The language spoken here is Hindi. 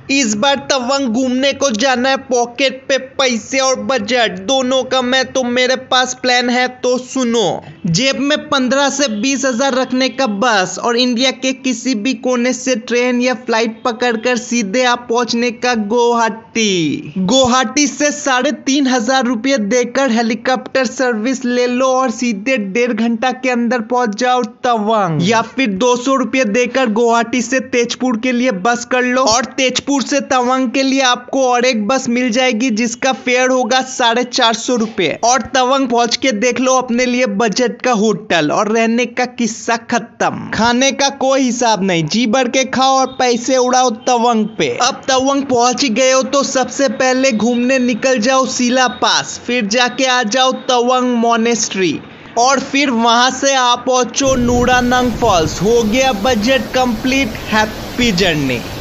इस बार तवांग घूमने को जाना है। पॉकेट पे पैसे और बजट दोनों कम है, तो मेरे पास प्लान है, तो सुनो। जेब में 15 से 20 हजार रखने का बस, और इंडिया के किसी भी कोने से ट्रेन या फ्लाइट पकड़कर सीधे आप पहुंचने का गुवाहाटी। गुवाहाटी से 3,500 रुपये देकर हेलीकॉप्टर सर्विस ले लो और सीधे 1.5 घंटा के अंदर पहुंच जाओ तवांग। या फिर 200 रुपये देकर गुवाहाटी से तेजपुर के लिए बस कर लो, और तेजपुर से तवांग के लिए आपको और एक बस मिल जाएगी जिसका फेयर होगा 450 रुपये। और तवांग पहुंच के देख लो अपने लिए बजट का होटल, और रहने का किस्सा खत्म। खाने का कोई हिसाब नहीं, जी भर के खाओ और पैसे उड़ाओ तवांग पे। अब तवांग पहुंच ही गए हो तो सबसे पहले घूमने निकल जाओ सिला पास, फिर जाके आ जाओ तवांग मोनेस्ट्री, और फिर वहां से आप पहुंचो नुरानंग फॉल्स। हो गया बजट कंप्लीट। Happy journey.